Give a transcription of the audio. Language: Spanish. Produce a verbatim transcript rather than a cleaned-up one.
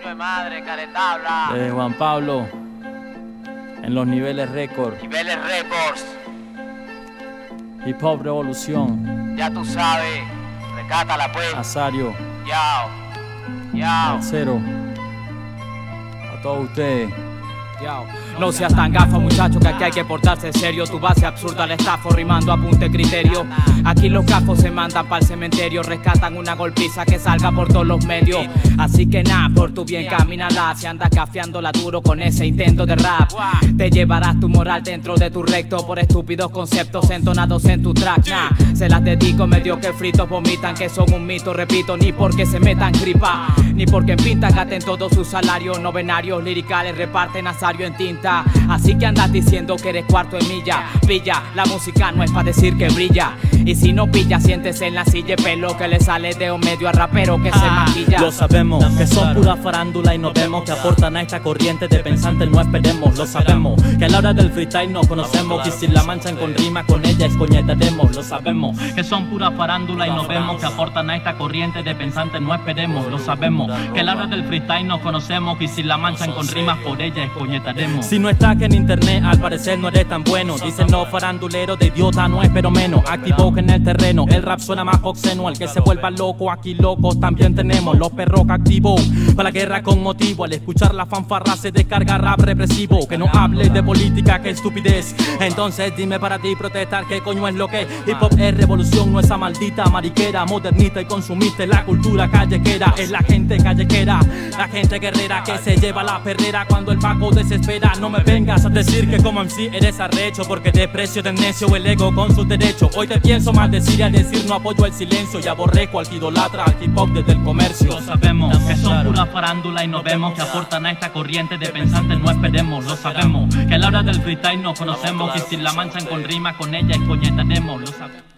coño de madre, caretabla. De Juan Pablo, en los niveles récord. Niveles Records. Hip Hop Revolución. Ya tú sabes. Recátala pues. Azario. Yao. Yao. Cero. A todos ustedes. No seas tan gafo, muchacho, que aquí hay que portarse en serio. Tu base absurda le estafo, rimando apunte criterio. Aquí los gafos se mandan pa'l cementerio, rescatan una golpiza que salga por todos los medios. Así que nada, por tu bien camínala. Si andas cafeándola duro con ese intento de rap, te llevarás tu moral dentro de tu recto por estúpidos conceptos entonados en tu track. Nah, se las dedico medio que fritos vomitan, que son un mito, repito, ni porque se metan gripa, ni porque en pinta gaten todos sus salarios. Novenarios liricales reparten azario en tinta. Así que andas diciendo que eres cuarto de milla. Pilla, la música no es pa' decir que brilla. Y si no pilla, siéntese en la silla, pelo que le sale de un medio a rapero que ah, se maquilla. Lo sabemos, que son pura farándula y no vemos que aportan a esta corriente de pensantes, no esperemos. Lo sabemos, que a la hora del freestyle nos conocemos, y si la manchan con rima con ella es coñetaremos. Lo sabemos, que son pura farándula y no vemos que aportan a esta corriente de pensantes, no esperemos. Lo sabemos, que a la hora del freestyle nos conocemos, y si la manchan con rimas por ella es coñetaremos. Si no estás en internet, al parecer no eres tan bueno. Dicen los faranduleros, de idiota no espero menos. Activo en el terreno, el rap suena más obsceno. Al que se vuelva loco, aquí locos también tenemos. Los perros que activo para la guerra con motivo. Al escuchar la fanfarra se descarga rap represivo. Que no hables de política, que estupidez. Entonces dime para ti protestar, ¿qué coño es lo que es? Hip hop es revolución, no esa maldita mariquera modernista y consumiste la cultura callejera. Es la gente callejera, la gente guerrera que se lleva la perrera cuando el Paco desespera. No me vengas a decir que como M C eres arrecho, porque desprecio de necio el ego con sus derechos. Hoy te pienso maldecir y al decir no apoyo el silencio, y aborrezco al que idolatra al hip hop desde el comercio. Lo sabemos, que son pura farándula y no vemos que aportan a esta corriente de pensantes, no esperemos. Lo sabemos, que a la hora del freestyle nos conocemos, y si la manchan con rima con ella es coñetaremos. Lo sabemos.